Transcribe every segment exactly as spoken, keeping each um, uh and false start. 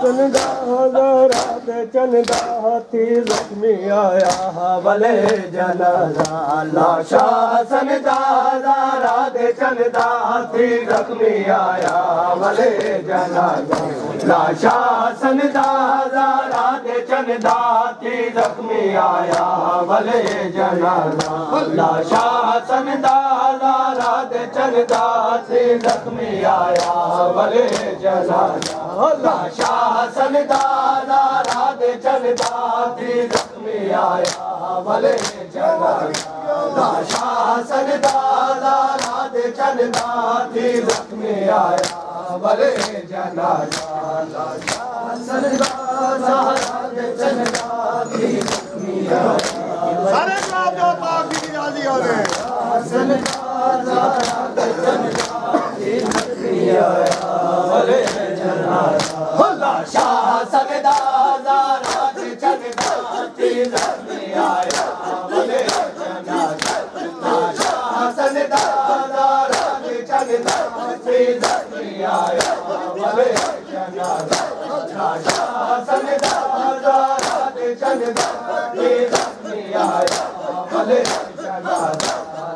चंदा राधे चंदा हाथी जख्मी आया भले जनाजा लाशा चंदा राधे चंदा हाथी जख्मी आया भले जनाजा लाशा चंदा राधे चंदा हाथी जख्मी आया भले जनाजा लाशा चंदा राधे चंदा हाथी जख्मी आया भले जनाजा लाशा चंदा राधे चंदा हाथी जख्मी आया भले जनाजा लाशा चंदा राधे चंदा हाथी जख्मी आया भले जनाजा लाशा चंदा राधे चंदा हाथी जख्मी आया सारे साहब जो पाक की राजी हो गए चंदा राधे चंदा हाथी जख्मी आया भले जनाजा लाशा चंदा राधे चंदा हाथी जख्मी आया भले जनाजा लाशा चंदा राधे चंदा हाथी जख्मी आया भले जनाजा लाशा चंदा राधे चंदा हाथी जख्मी आया भले जनाजा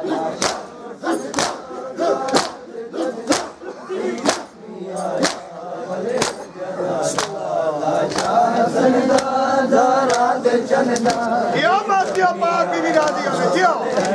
यो मास्टर पाक की राजी हो जियो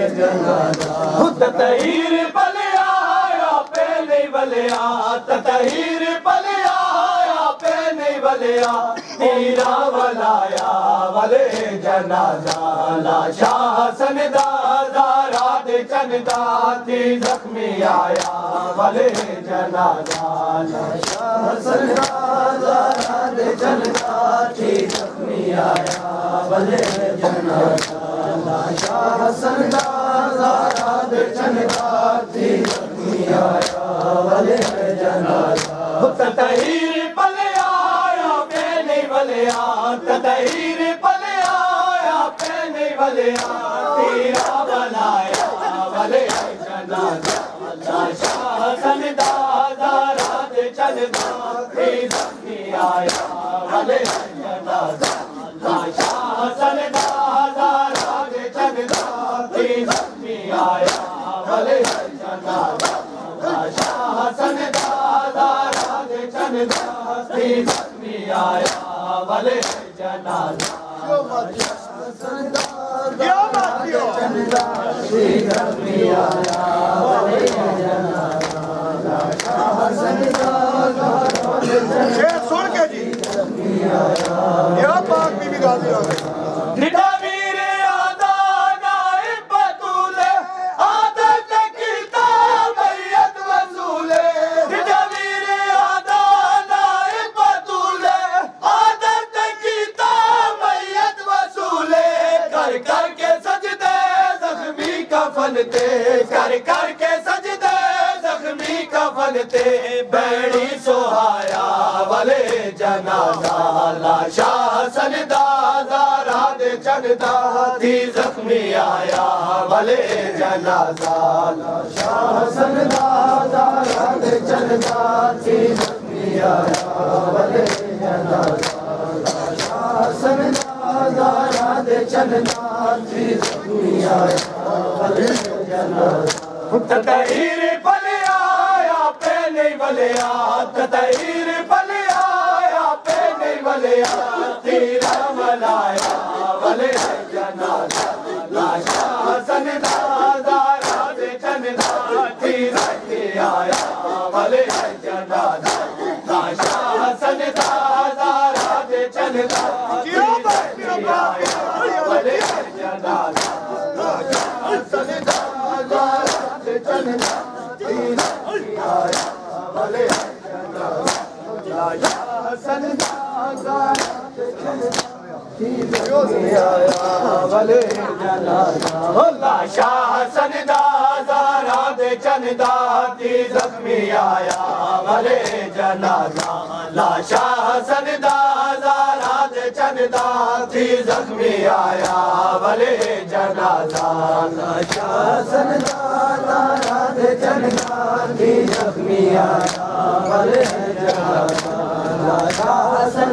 ततहीर पलिया पे नहीं बलिया ततहीर पलिया पे नहीं बलिया तेरा वलाया भले जनाजा लाशा चंदा राधे चंदा हाथी जख्मी आया भले जनाजा लाशा चंदा राधे चंदा हाथी जख्मी आया भले जनाजा लाशा चंदा राधे चंदा हाथी जख्मी आया भले जनाजा ततहीर पलिया पे नहीं बलिया ततहीर पलिया पे नहीं बलिया तेरा बनाया भले जनाजा लाशा चंदा राधे चंदा हाथी जख्मी आया भले जनाजा लाशा चंदा राधे चंदा हाथी जख्मी आया भले जनाजा लाशा चंदा राधे चंदा हाथी जख्मी आया भले जनाजा यो मास्टर चंदा हाथी जख्मी आया भले जनाजा लाशा चंदा शेर सुन के जी यो पाक की राजी हो गए कर कर के सजदे जख्मी कफन ते बैड़ी सोहाया भले जनाजा लाशा चंदा राधे चंदा हाथी जख्मी आया भले जनाजा लाशा चंदा राधे चंदा हाथी जख्मी आया भले जनाजा लाशा चंदा राधे चंदा हाथी जख्मी आया ततहीर पलिया पे नहीं बलिया ततहीर पलिया पे नहीं बलिया तेरा बनाया भले जनाजा लाशा चंदा राधे चंदा हाथी जख्मी आया भले जनाजा लाशा चंदा राधे चंदा हाथी जख्मी आया भले जनाजा चंदा राधे चंदा हाथी जख्मी आया भले जनाजा लाशा चंदा राधे चंदा हाथी जख्मी आया भले जनाजा लाशा चंदा राधे चंदा हाथी जख्मी आया भले जनाजा लाशा चंदा राधे चंदा हाथी जख्मी आया भले जनाजा लाशा चंदा राधे चंदा हाथी जख्मी आया भले जनाजा लाशा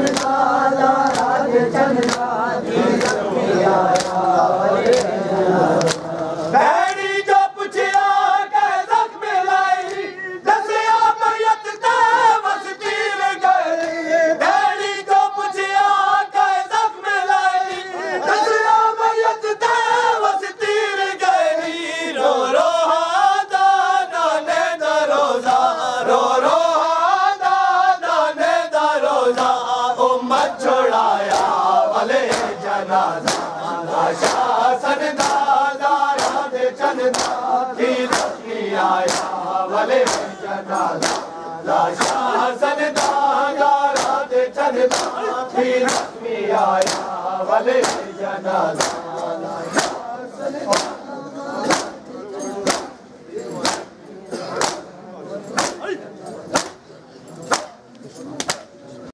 डैडी जो पुछिया के जख्म लाई दसिया मैयत ते बस तीर गए डैडी जो पुछिया के जख्म लाई दसिया मैयत ते बस तीर गए रो रो हादा नाने दा रोजा रो रो हादा नाने दा रोजा उम्मत छोड़ाया भले जनाजा लाशा सनदा आया भले जनाजा लाशा सनदा गारा दे चंदा आया भले जनाजा लाशा सनदा